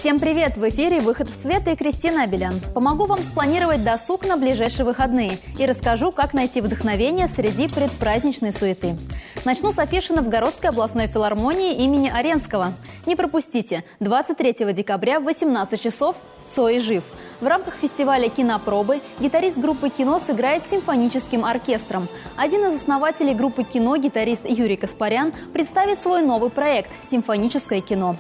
Всем привет! В эфире «Выход в свет» и Кристина Абелян. Помогу вам спланировать досуг на ближайшие выходные и расскажу, как найти вдохновение среди предпраздничной суеты. Начну с афиши Новгородской областной филармонии имени Аренского. Не пропустите! 23 декабря в 18 часов «Цой жив». В рамках фестиваля «Кинопробы» гитарист группы «Кино» сыграет с симфоническим оркестром. Один из основателей группы «Кино», гитарист Юрий Каспарян, представит свой новый проект «Симфоническое кино».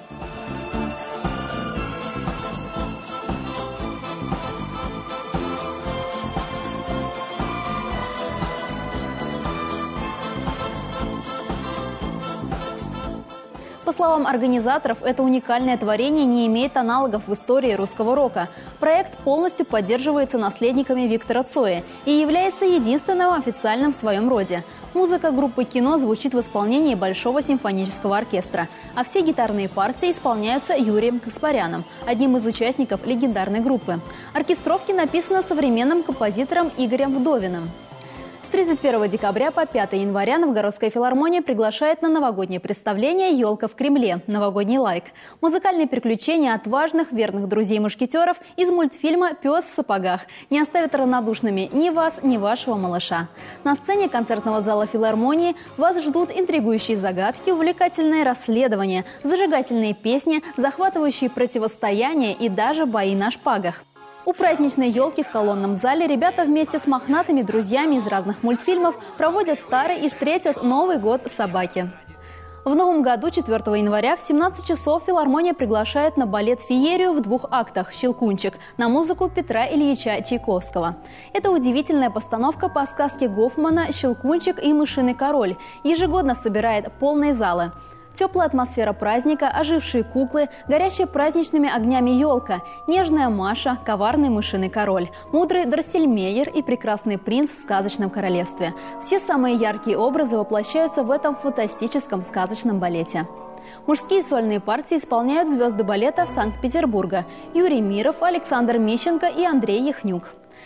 По словам организаторов, это уникальное творение не имеет аналогов в истории русского рока. Проект полностью поддерживается наследниками Виктора Цоя и является единственным официальным в своем роде. Музыка группы «Кино» звучит в исполнении Большого симфонического оркестра, а все гитарные партии исполняются Юрием Каспаряном, одним из участников легендарной группы. Оркестровки написаны современным композитором Игорем Вдовиным. С 31 декабря по 5 января Новгородская филармония приглашает на новогоднее представление «Елка в Кремле. Новогодний лайк». Музыкальные приключения отважных, верных друзей-мушкетеров из мультфильма «Пес в сапогах» не оставят равнодушными ни вас, ни вашего малыша. На сцене концертного зала филармонии вас ждут интригующие загадки, увлекательные расследования, зажигательные песни, захватывающие противостояния и даже бои на шпагах. У праздничной елки в колонном зале ребята вместе с мохнатыми друзьями из разных мультфильмов проводят старый и встретят Новый год собаки. В новом году 4 января в 17 часов филармония приглашает на балет «Феерию» в 2 актах «Щелкунчик» на музыку Петра Ильича Чайковского. Это удивительная постановка по сказке Гофмана «Щелкунчик и мышиный король». Ежегодно собирает полные залы. Теплая атмосфера праздника, ожившие куклы, горящая праздничными огнями елка, нежная Маша, коварный мышиный король, мудрый Дроссельмейер и прекрасный принц в сказочном королевстве. Все самые яркие образы воплощаются в этом фантастическом сказочном балете. Мужские сольные партии исполняют звезды балета Санкт-Петербурга – Юрий Миров, Александр Мищенко и Андрей Яхнюк.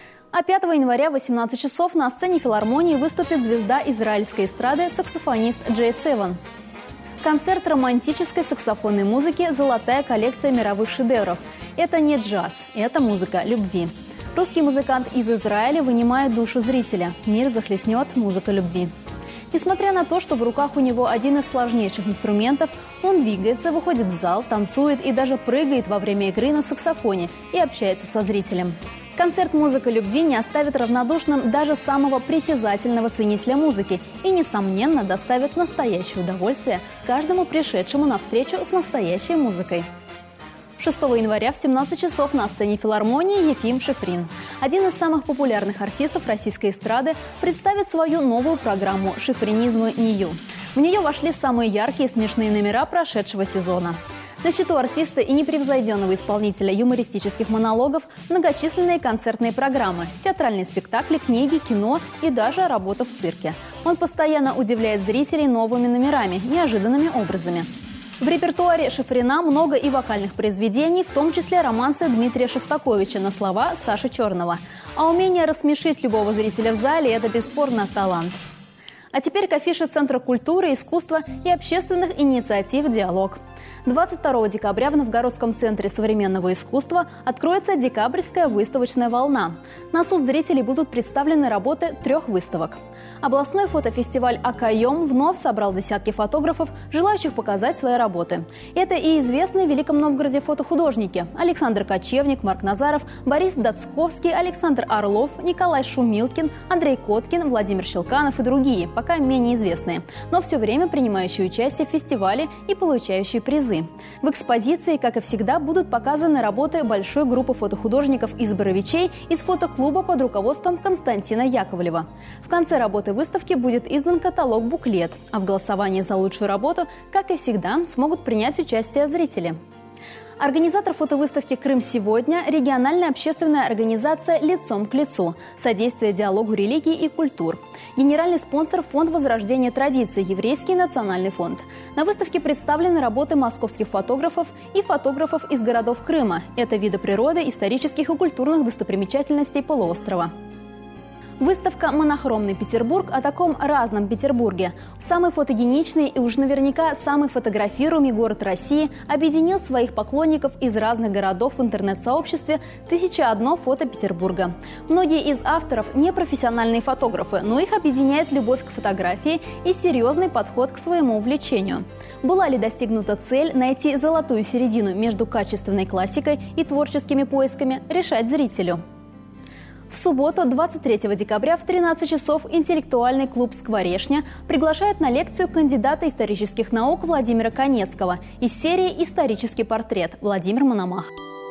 А 5 января в 18 часов на сцене филармонии выступит звезда израильской эстрады саксофонист Джей Севен. Концерт романтической саксофонной музыки «Золотая коллекция мировых шедевров». Это не джаз, это музыка любви. Русский музыкант из Израиля вынимает душу зрителя. Мир захлестнет музыка любви. Несмотря на то, что в руках у него один из сложнейших инструментов, он двигается, выходит в зал, танцует и даже прыгает во время игры на саксофоне и общается со зрителем. Концерт «Музыка любви» не оставит равнодушным даже самого притязательного ценителя музыки и, несомненно, доставит настоящее удовольствие каждому пришедшему на встречу с настоящей музыкой. 6 января в 17 часов на сцене филармонии Ефим Шифрин. Один из самых популярных артистов российской эстрады представит свою новую программу «Шифринизмы Нью». В нее вошли самые яркие и смешные номера прошедшего сезона. На счету артиста и непревзойденного исполнителя юмористических монологов многочисленные концертные программы, театральные спектакли, книги, кино и даже работа в цирке. Он постоянно удивляет зрителей новыми номерами, неожиданными образами. В репертуаре Шифрина много и вокальных произведений, в том числе романсы Дмитрия Шостаковича на слова Саши Черного. А умение рассмешить любого зрителя в зале – это бесспорно талант. А теперь к афише Центра культуры, искусства и общественных инициатив «Диалог». 22 декабря в Новгородском центре современного искусства откроется декабрьская выставочная волна. На суд зрителей будут представлены работы 3 выставок. Областной фотофестиваль «Акаем» вновь собрал десятки фотографов, желающих показать свои работы. Это и известные в Великом Новгороде фотохудожники Александр Кочевник, Марк Назаров, Борис Дацковский, Александр Орлов, Николай Шумилкин, Андрей Коткин, Владимир Щелканов и другие, пока менее известные, но все время принимающие участие в фестивале и получающие призы. В экспозиции, как и всегда, будут показаны работы большой группы фотохудожников из Боровичей из фотоклуба под руководством Константина Яковлева. В конце работы выставки будет издан каталог-буклет, а в голосовании за лучшую работу, как и всегда, смогут принять участие зрители. Организатор фотовыставки «Крым сегодня» – региональная общественная организация «Лицом к лицу», содействие диалогу религий и культур. Генеральный спонсор – Фонд возрождения традиций «Еврейский национальный фонд». На выставке представлены работы московских фотографов и фотографов из городов Крыма. Это виды природы, исторических и культурных достопримечательностей полуострова. Выставка «Монохромный Петербург» о таком разном Петербурге. Самый фотогеничный и уж наверняка самый фотографируемый город России объединил своих поклонников из разных городов в интернет-сообществе «1001 фото Петербурга». Многие из авторов не профессиональные фотографы, но их объединяет любовь к фотографии и серьезный подход к своему увлечению. Была ли достигнута цель найти золотую середину между качественной классикой и творческими поисками, решать зрителю. В субботу, 23 декабря в 13 часов интеллектуальный клуб «Скворечня» приглашает на лекцию кандидата исторических наук Владимира Конецкого из серии «Исторический портрет» Владимир Мономах.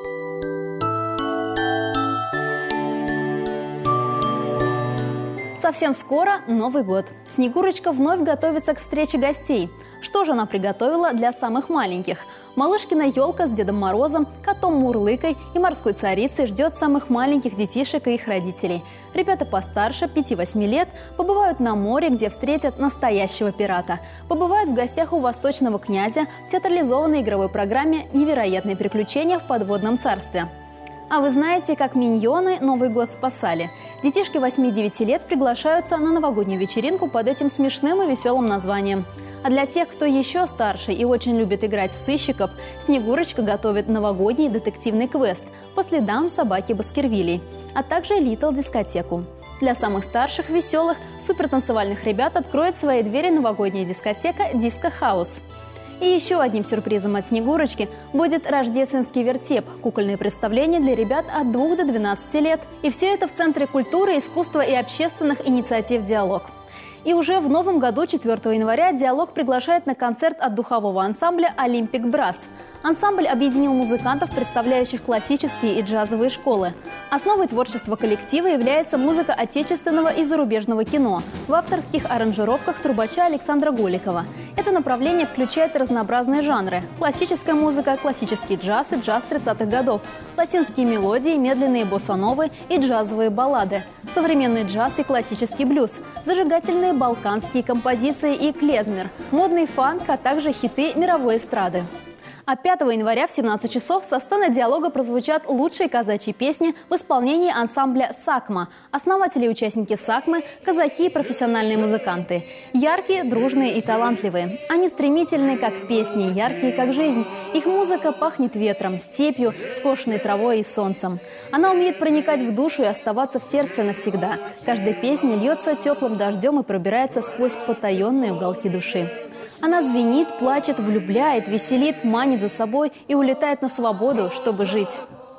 Совсем скоро Новый год. Снегурочка вновь готовится к встрече гостей. Что же она приготовила для самых маленьких? Малышкина елка с Дедом Морозом, котом Мурлыкой и морской царицей ждет самых маленьких детишек и их родителей. Ребята постарше, 5-8 лет, побывают на море, где встретят настоящего пирата. Побывают в гостях у восточного князя в театрализованной игровой программе «Невероятные приключения в подводном царстве». А вы знаете, как миньоны Новый год спасали? Детишки 8-9 лет приглашаются на новогоднюю вечеринку под этим смешным и веселым названием. А для тех, кто еще старше и очень любит играть в сыщиков, Снегурочка готовит новогодний детективный квест по следам собаки Баскервилей, а также Литл-дискотеку. Для самых старших, веселых, супертанцевальных ребят откроет свои двери новогодняя дискотека «Диско Хаус». И еще одним сюрпризом от Снегурочки будет рождественский вертеп – кукольное представление для ребят от 2 до 12 лет. И все это в Центре культуры, искусства и общественных инициатив «Диалог». И уже в новом году, 4 января, «Диалог» приглашает на концерт от духового ансамбля «Олимпик Брас». Ансамбль объединил музыкантов, представляющих классические и джазовые школы. Основой творчества коллектива является музыка отечественного и зарубежного кино в авторских аранжировках трубача Александра Голикова. Это направление включает разнообразные жанры – классическая музыка, классический джаз и джаз 30-х годов, латинские мелодии, медленные боссановы и джазовые баллады, современный джаз и классический блюз, зажигательные балканские композиции и клезмер, модный фанк, а также хиты мировой эстрады. А 5 января в 17 часов со сцены «Диалога» прозвучат лучшие казачьи песни в исполнении ансамбля «Сакма». Основатели и участники «Сакмы» – казаки и профессиональные музыканты. Яркие, дружные и талантливые. Они стремительные, как песни, яркие, как жизнь. Их музыка пахнет ветром, степью, скошенной травой и солнцем. Она умеет проникать в душу и оставаться в сердце навсегда. Каждая песня льется теплым дождем и пробирается сквозь потаенные уголки души. Она звенит, плачет, влюбляет, веселит, манит за собой и улетает на свободу, чтобы жить.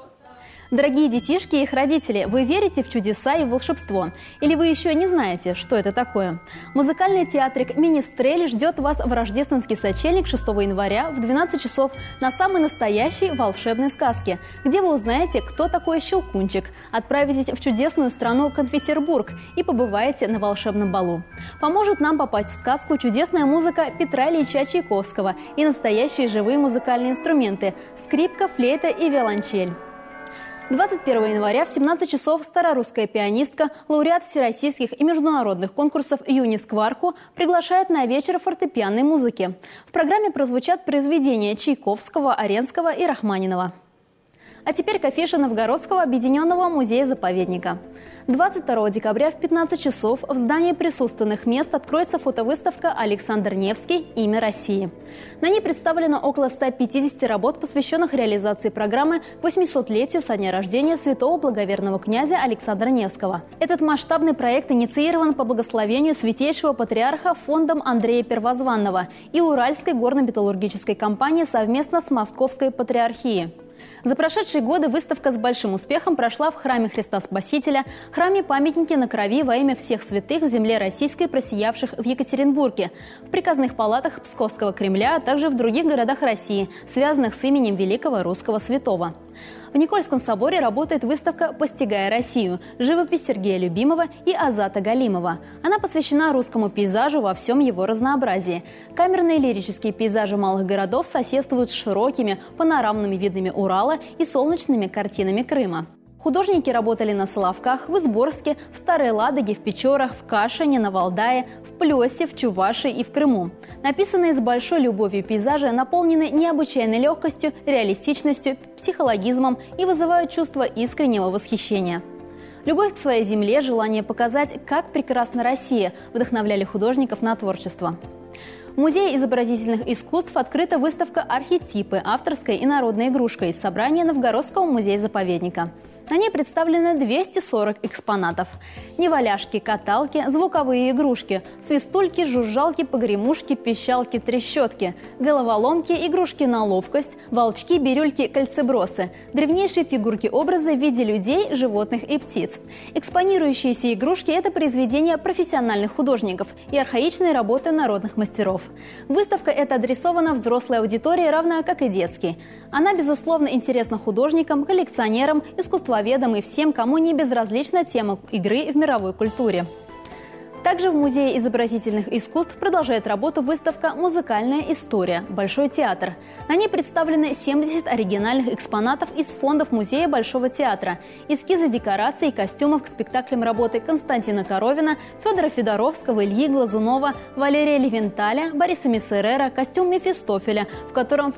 Дорогие детишки и их родители, вы верите в чудеса и волшебство? Или вы еще не знаете, что это такое? Музыкальный театрик «Министрель» ждет вас в рождественский сочельник 6 января в 12 часов на самой настоящей волшебной сказке, где вы узнаете, кто такой Щелкунчик, отправитесь в чудесную страну Конфетербург и побываете на волшебном балу. Поможет нам попасть в сказку чудесная музыка Петра Ильича Чайковского и настоящие живые музыкальные инструменты – скрипка, флейта и виолончель. 21 января в 17 часов старорусская пианистка, лауреат всероссийских и международных конкурсов Юни Скварку приглашает на вечер фортепианной музыки. В программе прозвучат произведения Чайковского, Аренского и Рахманинова. А теперь к афише Новгородского объединенного музея-заповедника. 22 декабря в 15 часов в здании присутственных мест откроется фотовыставка «Александр Невский. Имя России». На ней представлено около 150 работ, посвященных реализации программы к 800-летию со дня рождения святого благоверного князя Александра Невского. Этот масштабный проект инициирован по благословению святейшего патриарха фондом Андрея Первозванного и Уральской горно-металлургической компании совместно с Московской патриархией. За прошедшие годы выставка с большим успехом прошла в храме Христа Спасителя, храме-памятнике на крови во имя всех святых в земле российской, просиявших в Екатеринбурге, в приказных палатах Псковского Кремля, а также в других городах России, связанных с именем великого русского святого. В Никольском соборе работает выставка «Постигая Россию» – живопись Сергея Любимова и Азата Галимова. Она посвящена русскому пейзажу во всем его разнообразии. Камерные лирические пейзажи малых городов соседствуют с широкими панорамными видами Урала и солнечными картинами Крыма. Художники работали на Соловках, в Изборске, в Старой Ладоге, в Печорах, в Кашине, на Валдае, в Плесе, в Чувашии и в Крыму. Написанные с большой любовью пейзажи наполнены необычайной легкостью, реалистичностью, психологизмом и вызывают чувство искреннего восхищения. Любовь к своей земле, желание показать, как прекрасна Россия, вдохновляли художников на творчество. В Музее изобразительных искусств открыта выставка «Архетипы. Авторская и народная игрушка» из собрания Новгородского музея-заповедника. На ней представлены 240 экспонатов. Неваляшки, каталки, звуковые игрушки, свистульки, жужжалки, погремушки, пищалки, трещотки, головоломки, игрушки на ловкость, волчки, бирюльки, кольцебросы, древнейшие фигурки-образы в виде людей, животных и птиц. Экспонирующиеся игрушки – это произведения профессиональных художников и архаичные работы народных мастеров. Выставка эта адресована взрослой аудитории, равно как и детской. Она, безусловно, интересна художникам, коллекционерам, искусствоведам и всем, кому не безразлична тема игры в мировой культуре. Также в Музее изобразительных искусств продолжает работу выставка «Музыкальная история. Большой театр». На ней представлены 70 оригинальных экспонатов из фондов Музея Большого театра, эскизы декораций и костюмов к спектаклям работы Константина Коровина, Федора Федоровского, Ильи Глазунова, Валерия Левенталя, Бориса Мессерера, костюм Мефистофеля, в котором в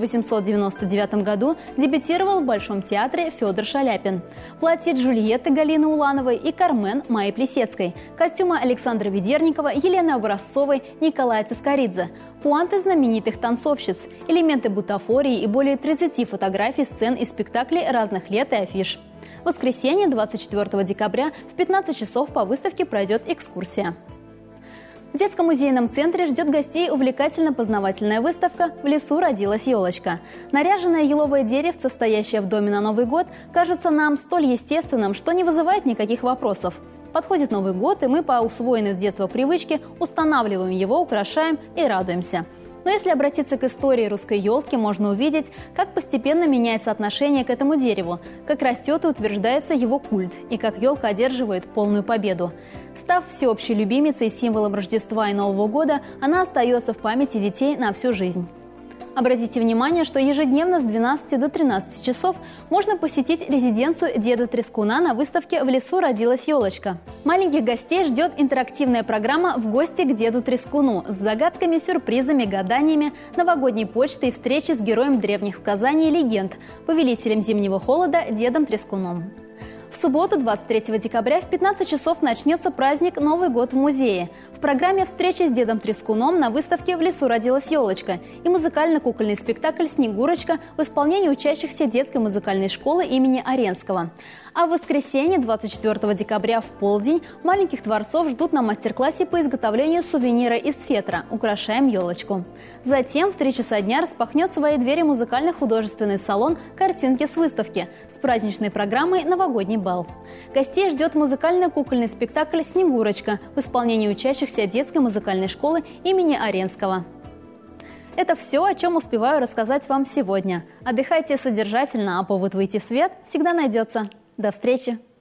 1899 году дебютировал в Большом театре Федор Шаляпин, платье Джульетты Галины Улановой и Кармен Майи Плесецкой, костюмы Александра Ведерникова, Елены Образцовой, Николая Цискоридзе, пуанты знаменитых танцовщиц, элементы бутафории и более 30 фотографий сцен и спектаклей разных лет и афиш. В воскресенье, 24 декабря, в 15 часов по выставке пройдет экскурсия. В детском музейном центре ждет гостей увлекательно-познавательная выставка «В лесу родилась елочка». Наряженное еловое деревце, стоящее в доме на Новый год, кажется нам столь естественным, что не вызывает никаких вопросов. Подходит Новый год, и мы по усвоенной с детства привычке устанавливаем его, украшаем и радуемся. Но если обратиться к истории русской елки, можно увидеть, как постепенно меняется отношение к этому дереву, как растет и утверждается его культ, и как елка одерживает полную победу. Став всеобщей любимицей и символом Рождества и Нового года, она остается в памяти детей на всю жизнь. Обратите внимание, что ежедневно с 12 до 13 часов можно посетить резиденцию Деда Трескуна на выставке «В лесу родилась елочка». Маленьких гостей ждет интерактивная программа «В гости к Деду Трескуну» с загадками, сюрпризами, гаданиями, новогодней почтой и встречи с героем древних сказаний и легенд, повелителем зимнего холода Дедом Трескуном. В субботу, 23 декабря, в 15 часов начнется праздник «Новый год в музее». В программе встреча с Дедом Трескуном на выставке «В лесу родилась елочка» и музыкально-кукольный спектакль «Снегурочка» в исполнении учащихся детской музыкальной школы имени Аренского. А в воскресенье, 24 декабря в полдень, маленьких творцов ждут на мастер-классе по изготовлению сувенира из фетра «Украшаем елочку». Затем в 3 часа дня распахнет свои двери музыкально-художественный салон «Картинки с выставки» с праздничной программой «Новогодний бал». Гостей ждет музыкально-кукольный спектакль «Снегурочка» в исполнении учащихся детской музыкальной школы имени Аренского. Это все, о чем успеваю рассказать вам сегодня. Отдыхайте содержательно, а повод выйти в свет всегда найдется. До встречи!